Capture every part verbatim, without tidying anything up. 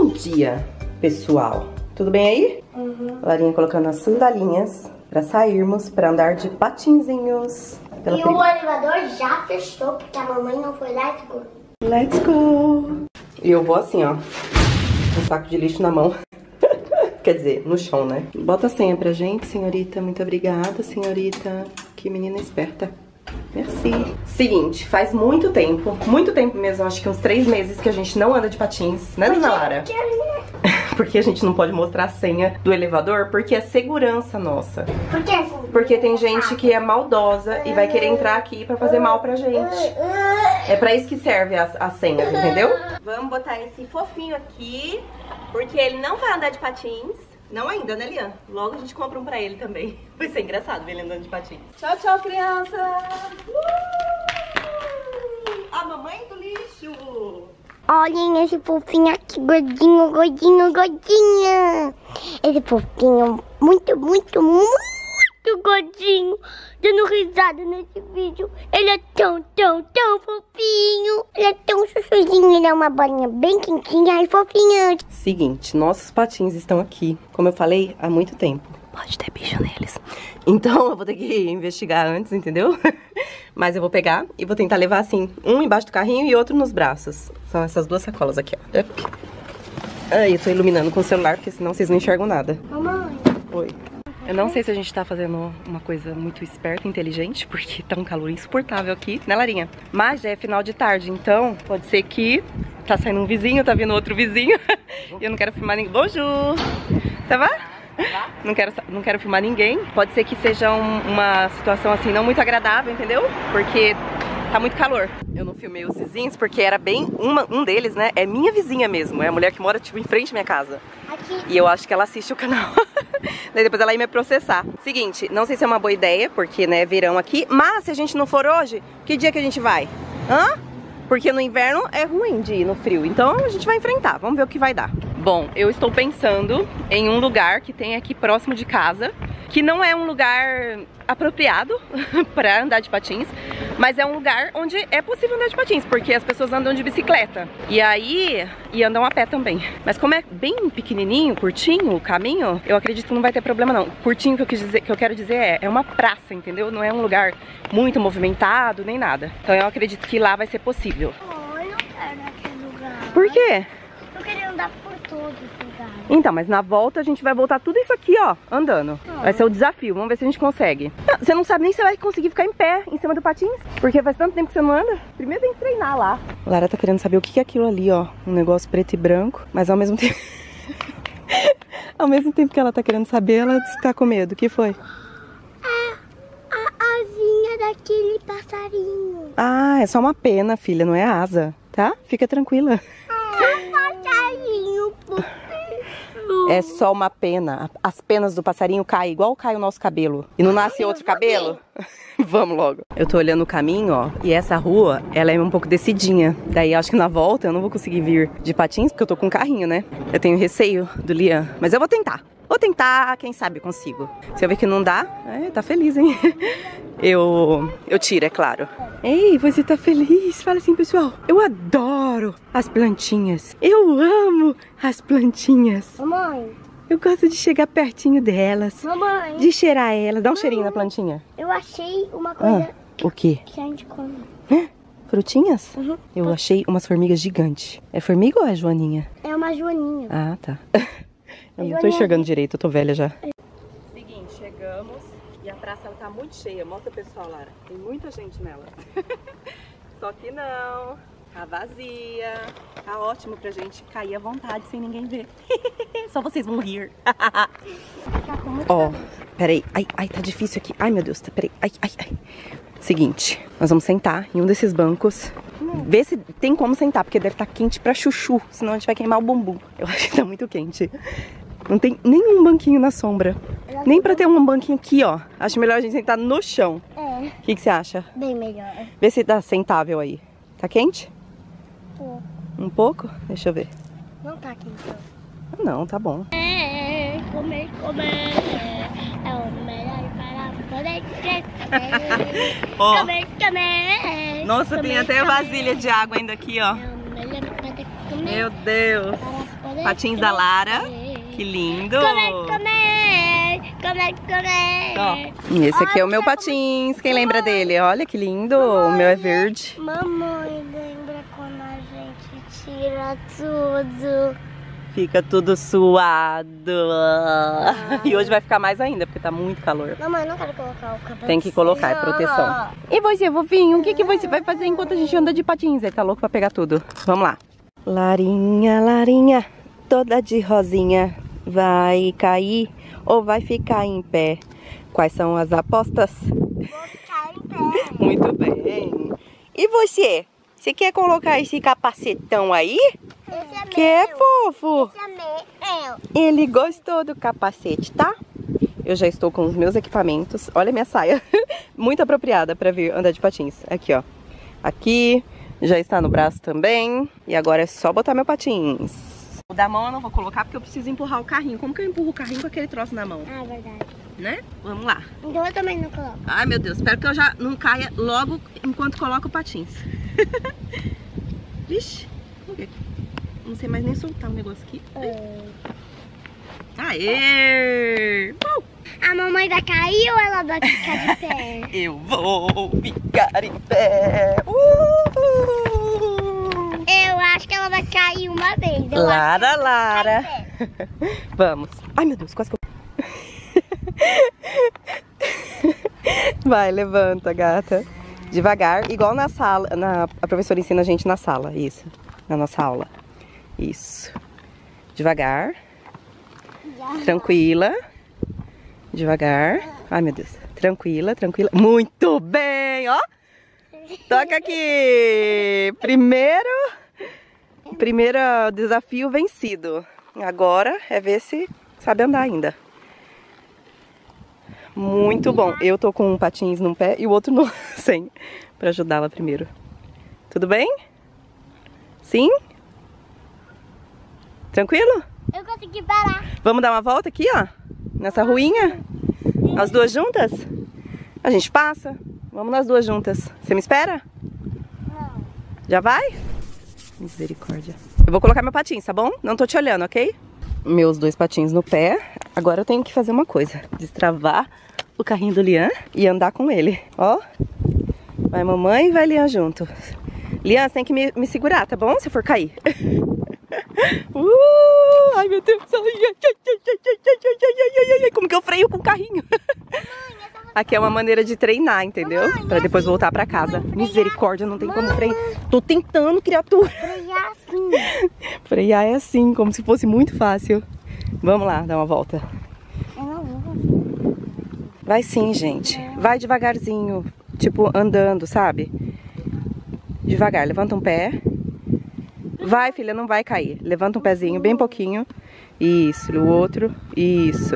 dia, pessoal. Tudo bem aí? Uhum. Larinha colocando as sandalinhas pra sairmos, pra andar de patinzinhos. E prim... o elevador já fechou, porque a mamãe não foi lá e ficou. Let's go! E eu vou assim, ó, com um saco de lixo na mão. Quer dizer, no chão, né? Bota a senha pra gente, senhorita. Muito obrigada, senhorita. Que menina esperta. Merci. Seguinte, faz muito tempo, muito tempo mesmo, acho que uns três meses que a gente não anda de patins, né, dona Lara? Porque a gente não pode mostrar a senha do elevador, porque é segurança nossa. Por que assim? Porque tem gente que é maldosa e vai querer entrar aqui pra fazer mal pra gente. É pra isso que serve as, as senhas, entendeu? Vamos botar esse fofinho aqui, porque ele não vai andar de patins. Não ainda, né, Lian? Logo a gente compra um pra ele também. Vai ser engraçado ver ele andando de patins. Tchau, tchau, criança! Uh! A mamãe do lixo! Olhem esse fofinho aqui, gordinho, gordinho, gordinho. Esse fofinho muito, muito, muito gordinho. Dando risada nesse vídeo. Ele é tão, tão, tão fofinho. Ele é tão chuchuzinho. Ele é uma bolinha bem quentinha e fofinha. Seguinte, nossos patins estão aqui, como eu falei, há muito tempo. Pode ter bicho neles. Então eu vou ter que investigar antes, entendeu? Mas eu vou pegar e vou tentar levar assim, um embaixo do carrinho e outro nos braços. São essas duas sacolas aqui, ó. Ai, eu tô iluminando com o celular, porque senão vocês não enxergam nada. Mamãe. Oi. Eu não sei se a gente tá fazendo uma coisa muito esperta, inteligente, porque tá um calor insuportável aqui, né, Larinha? Mas já é final de tarde, então pode ser que tá saindo um vizinho, tá vindo outro vizinho. E eu não quero filmar ninguém. Bonjour! Ça va? Não quero, não quero filmar ninguém. Pode ser que seja um, uma situação assim não muito agradável, entendeu? Porque tá muito calor. Eu não filmei os vizinhos porque era bem... Uma, um deles, né, é minha vizinha mesmo. É a mulher que mora, tipo, em frente à minha casa. Aqui. E eu acho que ela assiste o canal. Daí depois ela ia me processar. Seguinte, não sei se é uma boa ideia, porque, né, verão aqui. Mas se a gente não for hoje, que dia que a gente vai? Hã? Porque no inverno é ruim de ir no frio. Então a gente vai enfrentar, vamos ver o que vai dar. Bom, eu estou pensando em um lugar que tem aqui próximo de casa, que não é um lugar apropriado para andar de patins, mas é um lugar onde é possível andar de patins, porque as pessoas andam de bicicleta e aí e andam a pé também. Mas como é bem pequenininho, curtinho o caminho, eu acredito que não vai ter problema não. Curtinho que eu, quis dizer, que eu quero dizer é, é uma praça, entendeu? Não é um lugar muito movimentado nem nada. Então eu acredito que lá vai ser possível. Oh, eu não quero aquele lugar. Por quê? Eu queria andar por todos os lugares. Então, mas na volta a gente vai voltar tudo isso aqui, ó, andando. Ah. Vai ser o desafio, vamos ver se a gente consegue. Não, você não sabe nem se você vai conseguir ficar em pé em cima do patins, porque faz tanto tempo que você não anda. Primeiro tem que treinar lá. A Lara tá querendo saber o que é aquilo ali, ó. Um negócio preto e branco, mas ao mesmo tempo... ao mesmo tempo que ela tá querendo saber, ela está com medo. O que foi? É a asinha daquele passarinho. Ah, é só uma pena, filha, não é asa, tá? Fica tranquila. É só uma pena. As penas do passarinho caem igual cai o nosso cabelo. E não nasce outro cabelo? Vamos logo. Eu tô olhando o caminho, ó. E essa rua, ela é um pouco descidinha. Daí acho que na volta eu não vou conseguir vir de patins, porque eu tô com um carrinho, né? Eu tenho receio do Lian. Mas eu vou tentar. Vou tentar, quem sabe eu consigo. Se eu ver que não dá, é, tá feliz, hein? Eu, eu tiro, é claro. Ei, você tá feliz? Fala assim, pessoal. Eu adoro as plantinhas. Eu amo as plantinhas. Mamãe. Eu gosto de chegar pertinho delas. Mamãe. De cheirar elas. Dá um cheirinho na plantinha. Eu achei uma coisa ah, o quê? que a gente come. Frutinhas? Uhum. Eu achei umas formigas gigantes. É formiga ou é joaninha? É uma joaninha. Ah, tá. Eu não tô enxergando direito, eu tô velha já. Seguinte, chegamos e a praça ela tá muito cheia. Mostra, pessoal, Lara. Tem muita gente nela. Só que não. Tá vazia. Tá ótimo pra gente cair à vontade sem ninguém ver. Só vocês vão rir. Ó, oh, peraí. Ai, ai, tá difícil aqui. Ai, meu Deus, tá, peraí. Ai, ai, ai. Seguinte, nós vamos sentar em um desses bancos. Hum. Ver se tem como sentar, porque deve estar quente pra chuchu. Senão a gente vai queimar o bumbum. Eu acho que tá muito quente. Não tem nenhum banquinho na sombra. Nem pra ter um banquinho aqui, ó. Acho melhor a gente sentar no chão. É. O que, que você acha? Bem melhor. Vê se tá sentável aí. Tá quente? Pouco. Um pouco? Deixa eu ver. Não tá quente. Não, tá bom. É, comer, comer. É o melhor para poder crescer. Ó. Comer, comer. Nossa, comer, tem até comer. vasilha de água ainda aqui, ó. É o melhor para comer. Meu Deus. Para Patins da Lara. Que lindo. Comer, comer, comer, comer. Ó, e esse aqui é o meu patins. Quem lembra dele? Olha que lindo. O meu é verde. Mamãe, lembra quando a gente tira tudo? Fica tudo suado. Ah. E hoje vai ficar mais ainda, porque tá muito calor. Mamãe, não quero colocar o cabelo. Tem que colocar, é proteção. E você, fofinho, o que, que você vai fazer enquanto a gente anda de patins? Ele tá louco pra pegar tudo. Vamos lá. Larinha, Larinha, toda de rosinha, vai cair ou vai ficar em pé? Quais são as apostas? Vou ficar em pé. Muito bem. E você? Você quer colocar esse capacetão aí? Esse é Quer, meu. fofo? Esse é meu. Ele gostou do capacete, tá? Eu já estou com os meus equipamentos. Olha a minha saia. Muito apropriada para vir andar de patins. Aqui, ó. Aqui. Já está no braço também. E agora é só botar meu patins. O da mão eu não vou colocar porque eu preciso empurrar o carrinho. Como que eu empurro o carrinho com aquele troço na mão? Ah, verdade. Né? Vamos lá. Então eu também não coloco. Ai, meu Deus. Espero que eu já não caia logo enquanto coloco o patins. Vixe. Não sei mais nem soltar o negócio aqui. É. Aê! Uh! A mamãe vai cair ou ela vai ficar de pé? Eu vou ficar em pé. Uh! Eu acho que ela vai cair uma vez. Eu Lara, acho Lara. que ela vai Vamos. Ai, meu Deus, quase que eu... Vai, levanta, gata. Devagar, igual na sala. Na... A professora ensina a gente na sala, isso. Na nossa aula. Isso. Devagar. Já. Tranquila. Devagar. Ai, meu Deus. Tranquila, tranquila. Muito bem, ó. Toca aqui. Primeiro... Primeiro desafio vencido. Agora é ver se sabe andar ainda. Muito bom. Eu tô com um patins num pé e o outro no sem. Pra ajudá-la primeiro. Tudo bem? Sim? Tranquilo? Eu consegui parar. Vamos dar uma volta aqui, ó. Nessa ruinha. As duas juntas? A gente passa. Vamos nas duas juntas. Você me espera? Não. Já vai? Misericórdia. Eu vou colocar meu patins, tá bom? Não tô te olhando, ok? Meus dois patins no pé. Agora eu tenho que fazer uma coisa. Destravar o carrinho do Lian e andar com ele. Ó. Vai mamãe e vai Lian junto. Lian, você tem que me, me segurar, tá bom? Se for cair. uh, ai, meu Deus. Como que eu freio com o carrinho? Aqui é uma maneira de treinar, entendeu? Mamãe, pra depois assim, voltar pra casa. mamãe, Misericórdia, não tem como mamãe. frear. Tô tentando, criatura. Frear assim. Frear é assim, como se fosse muito fácil. Vamos lá, dar uma volta. Eu não vou. Vai sim, gente. Vai devagarzinho, tipo andando, sabe? Devagar, levanta um pé. Vai, filha, não vai cair. Levanta um pezinho, bem pouquinho. Isso, o outro. Isso.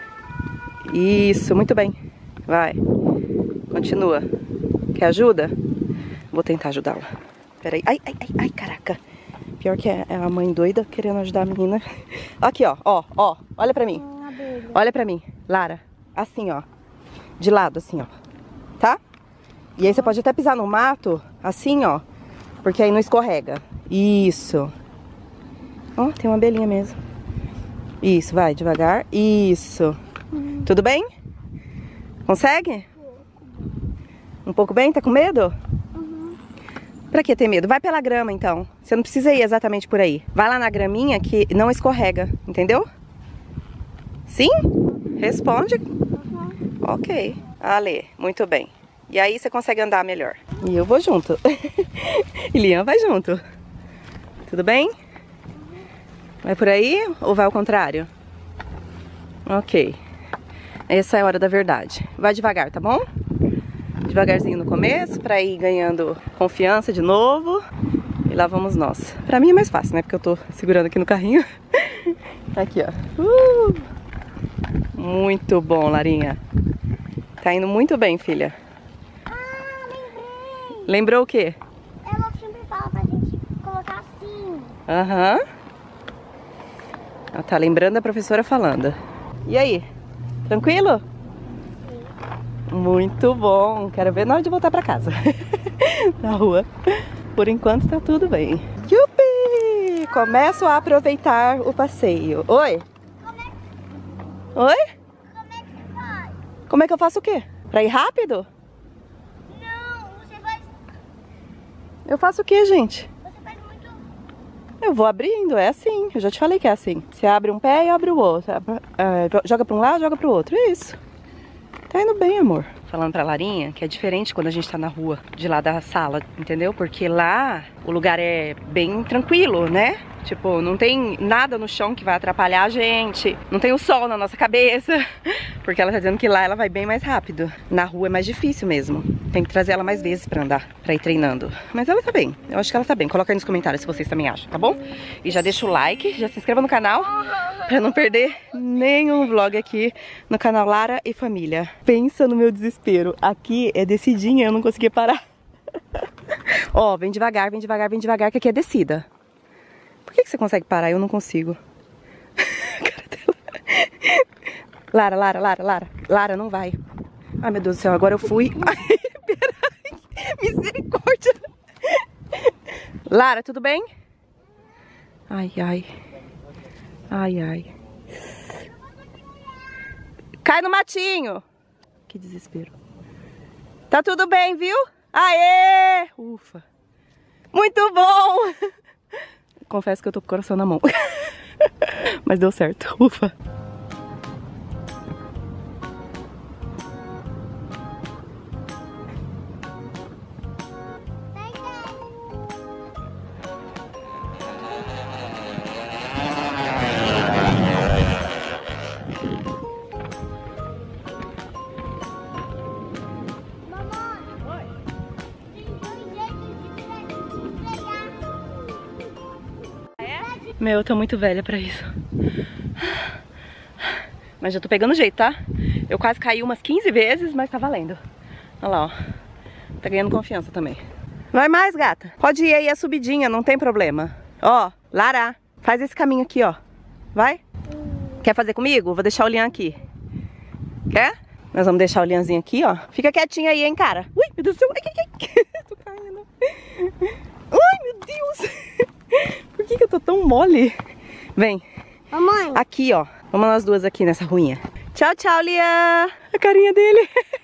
Isso, muito bem. Vai. Continua. Quer ajuda? Vou tentar ajudá-la. Peraí. Ai, ai, ai, ai, caraca. Pior que é a mãe doida querendo ajudar a menina. Aqui, ó, ó, ó. Olha pra mim. Olha pra mim. Lara. Assim, ó. De lado, assim, ó. Tá? E aí você pode até pisar no mato, assim, ó. Porque aí não escorrega. Isso. Ó, tem uma abelhinha mesmo. Isso, vai, devagar. Isso. Uhum. Tudo bem? Consegue? Um pouco bem? Tá com medo? Uhum. Pra que ter medo? Vai pela grama, então. Você não precisa ir exatamente por aí. Vai lá na graminha que não escorrega, entendeu? Sim? Responde. Uhum. Ok. Ale, muito bem. E aí você consegue andar melhor. E eu vou junto. E Lian vai junto. Tudo bem? Vai por aí ou vai ao contrário? Ok. Essa é a hora da verdade. Vai devagar, tá bom? Devagarzinho no começo, pra ir ganhando confiança de novo. E lá vamos nós. Pra mim é mais fácil, né? Porque eu tô segurando aqui no carrinho. Aqui, ó. Uh! Muito bom, Larinha. Tá indo muito bem, filha. Ah, lembrei. Lembrou o quê? Ela sempre fala pra gente colocar assim. Aham. Uhum. Ela tá lembrando a professora falando. E aí? Tranquilo? Sim. Muito bom. Quero ver na hora de voltar pra casa. Na rua. Por enquanto tá tudo bem. Yupi! começo a aproveitar o passeio. Oi? Oi? Como é que você faz? Como é que eu faço o quê? Pra ir rápido? Não, você faz... Eu faço o quê, gente? Você faz muito... Eu vou abrindo, é assim. Eu já te falei que é assim. Você abre um pé e abre o outro. É, joga pra um lado, joga pro outro. É isso. Tá indo bem, amor. Falando pra Larinha que é diferente quando a gente tá na rua, de lá da sala, entendeu? Porque lá o lugar é bem tranquilo, né? Tipo, não tem nada no chão que vai atrapalhar a gente. Não tem o sol na nossa cabeça. Porque ela tá dizendo que lá ela vai bem mais rápido. Na rua é mais difícil mesmo. Tem que trazer ela mais vezes pra andar, pra ir treinando. Mas ela tá bem. Eu acho que ela tá bem. Coloca aí nos comentários se vocês também acham, tá bom? E já deixa o like, já se inscreva no canal pra não perder nenhum vlog aqui no canal Lara e Família. Pensa no meu desespero. Aqui é descidinha, eu não conseguia parar. Ó, vem devagar, vem devagar, vem devagar, que aqui é descida. Por que que você consegue parar? Eu não consigo. Cara dela. Lara, Lara, Lara, Lara. Lara, não vai. Ai, meu Deus do céu, agora eu fui. Ai, peraí. Misericórdia. Lara, tudo bem? Ai, ai. Ai, ai. Cai no matinho. Que desespero. Tá tudo bem, viu? Aê! Ufa. Muito bom! Confesso que eu tô com o coração na mão. Mas deu certo. Ufa. Meu, eu tô muito velha pra isso. Mas já tô pegando jeito, tá? Eu quase caí umas quinze vezes, mas tá valendo. Olha lá, ó. Tá ganhando confiança também. Vai mais, gata. Pode ir aí a subidinha, não tem problema. Ó, Lara, faz esse caminho aqui, ó. Vai? Quer fazer comigo? Vou deixar o Lian aqui. Quer? Nós vamos deixar o Lianzinho aqui, ó. Fica quietinho aí, hein, cara. Ui, meu Deus do céu. Ai, ai, ai. Tô caindo. Ai, meu Deus. Por que que eu tô tão mole? Vem. Mamãe. Aqui, ó. Vamos nós duas aqui nessa ruinha. Tchau, tchau, Lian. A carinha dele.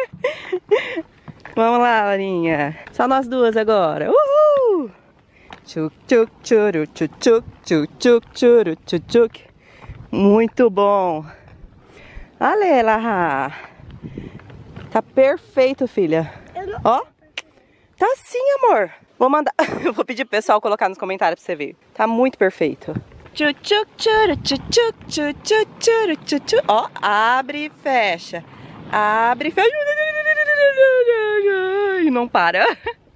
Vamos lá, Larinha. Só nós duas agora. Uhul. Tchuc, tchuc, tchuru, tchuc, tchuc, tchuc, tchuc, tchuru, tchuc, tchuc. Muito bom. Olha lá. Tá perfeito, filha. Ó. Tá sim, amor. Vou mandar. Eu vou pedir pro pessoal colocar nos comentários pra você ver. Tá muito perfeito. Ó, abre e fecha. Abre e fecha. E não para.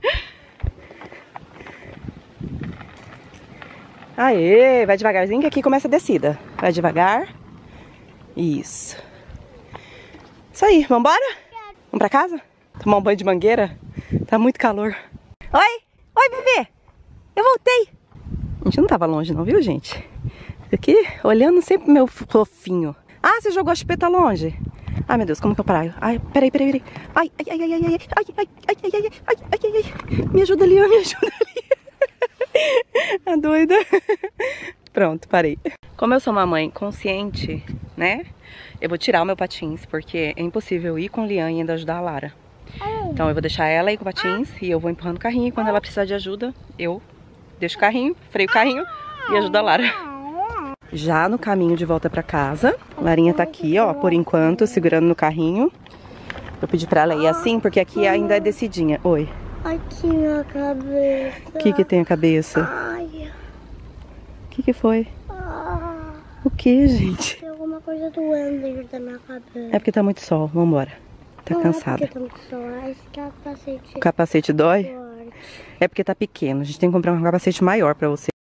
Aê, vai devagarzinho que aqui começa a descida. Vai devagar. Isso. Isso aí, vambora? Vamos pra casa? Tomar um banho de mangueira? Tá muito calor. Oi! Oi, bebê! Eu voltei! A gente não tava longe não, viu, gente? Aqui, olhando sempre meu fofinho. Ah, você jogou a chupeta longe? Ai, meu Deus, como que eu paro? Ai, peraí, peraí, peraí. Ai, ai, ai, ai, ai, ai, ai, ai, ai, ai, ai, ai, ai, ai, ai. Me ajuda ali, me ajuda ali. A doida. Pronto, parei. Como eu sou uma mãe consciente, né? Eu vou tirar o meu patins, porque é impossível ir com o Lian e ainda ajudar a Lara. Então eu vou deixar ela aí com o patins e eu vou empurrando o carrinho. E quando ela precisar de ajuda, eu deixo o carrinho, freio o carrinho e ajudo a Lara. Já no caminho de volta pra casa, Larinha tá aqui, ó, por enquanto, segurando no carrinho. Eu pedi pra ela ir assim, porque aqui ainda é descidinha. Oi. Aqui na cabeça. O que que tem a cabeça? Ai. O que que foi? Ah, O que, gente? tem alguma coisa doendo dentro da minha cabeça. É porque tá muito sol, vambora. Tá Não cansada. é porque tá muito sol, esse capacete O capacete dói? forte. É porque tá pequeno, a gente tem que comprar um capacete maior pra você.